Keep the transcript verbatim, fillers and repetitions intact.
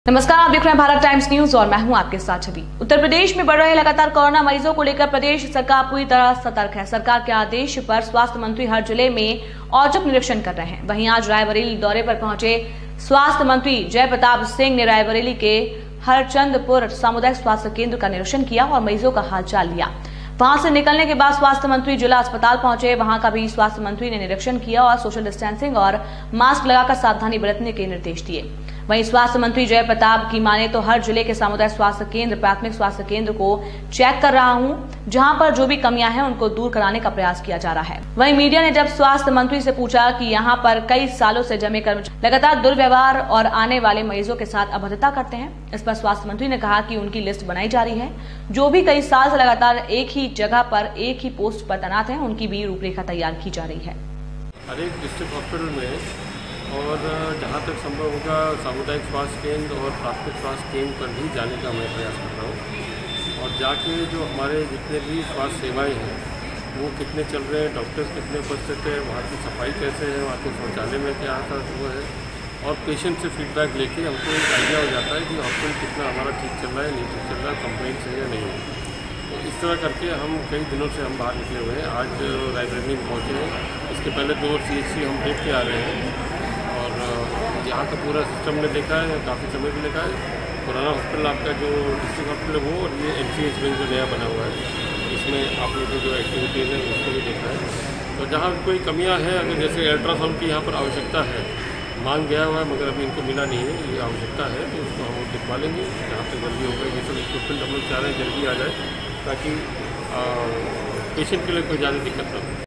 नमस्कार, आप देख रहे हैं भारत टाइम्स न्यूज और मैं हूं आपके साथ छवि। उत्तर प्रदेश में बढ़ रहे लगातार कोरोना मरीजों को लेकर प्रदेश सरकार पूरी तरह सतर्क है। सरकार के आदेश पर स्वास्थ्य मंत्री हर जिले में औचक निरीक्षण कर रहे हैं। वहीं आज रायबरेली दौरे पर पहुंचे स्वास्थ्य मंत्री जय प्रताप सिंह ने रायबरेली के हरचंदपुर सामुदायिक स्वास्थ्य केंद्र का निरीक्षण किया और मरीजों का हालचाल लिया। वहां से निकलने के बाद स्वास्थ्य मंत्री जिला अस्पताल पहुंचे। वहां का भी स्वास्थ्य मंत्री ने निरीक्षण किया और सोशल डिस्टेंसिंग और मास्क लगाकर सावधानी बरतने के निर्देश दिए। वहीं स्वास्थ्य मंत्री जय प्रताप की माने तो हर जिले के सामुदायिक स्वास्थ्य केंद्र, प्राथमिक स्वास्थ्य केंद्र को चेक कर रहा हूं, जहां पर जो भी कमियां हैं उनको दूर कराने का प्रयास किया जा रहा है। वहीं मीडिया ने जब स्वास्थ्य मंत्री से पूछा कि यहां पर कई सालों से जमे कर्मचारी लगातार दुर्व्यवहार और आने वाले मरीजों के साथ अभद्रता करते हैं, इस पर स्वास्थ्य मंत्री ने कहा कि उनकी लिस्ट बनाई जा रही है। जो भी कई साल से लगातार एक ही जगह पर एक ही पोस्ट पर तैनात है, उनकी भी रूपरेखा तैयार की जा रही है। हर एक डिस्ट्रिक्ट हॉस्पिटल में और जहाँ तक संभव होगा सामुदायिक स्वास्थ्य केंद्र और प्राथमिक स्वास्थ्य केंद्र पर भी जाने का मैं प्रयास कर रहा हूँ और जाके जो हमारे जितने भी स्वास्थ्य सेवाएं हैं वो कितने चल रहे हैं, डॉक्टर्स कितने उपस्थित हैं, वहाँ की सफाई कैसे है, वहाँ के शौचालय में क्या आता हुआ है और पेशेंट से फीडबैक लेके हमको एक आइडिया हो जाता है कि हॉस्पिटल कितना हमारा ठीक चल रहा है, नहीं ठीक चल रहा है, कंप्लेंट्स है या नहीं है। तो इस तरह करके हम कई दिनों से हम बाहर निकले हुए हैं। आज रायबरेली में पहुँचे हैं, इसके पहले दो सी एच सी हम देख के आ रहे हैं और यहाँ का पूरा सिस्टम ने देखा है, काफ़ी समय भी देखा है। पुराना हॉस्पिटल आपका जो डिस्ट्रिक्ट हॉस्पिटल है वो और ये एम सी एच में जो नया बना हुआ है इसमें आप लोगों की जो एक्टिविटीज़ है उसको भी देखा है। तो जहाँ कोई कमियाँ हैं, अगर जैसे अल्ट्रासाउंड की यहाँ पर आवश्यकता है, मांग गया हुआ है मगर अभी इनको मिला नहीं है, ये आवश्यकता है तो उसको हम दिखवा लेंगे जहाँ तक जल्दी होगा। ये सब इक्विपमेंट हम लोग चाह रहे हैं जल्दी आ जाए ताकि पेशेंट के लिए कोई ज़्यादा दिक्कत ना हो।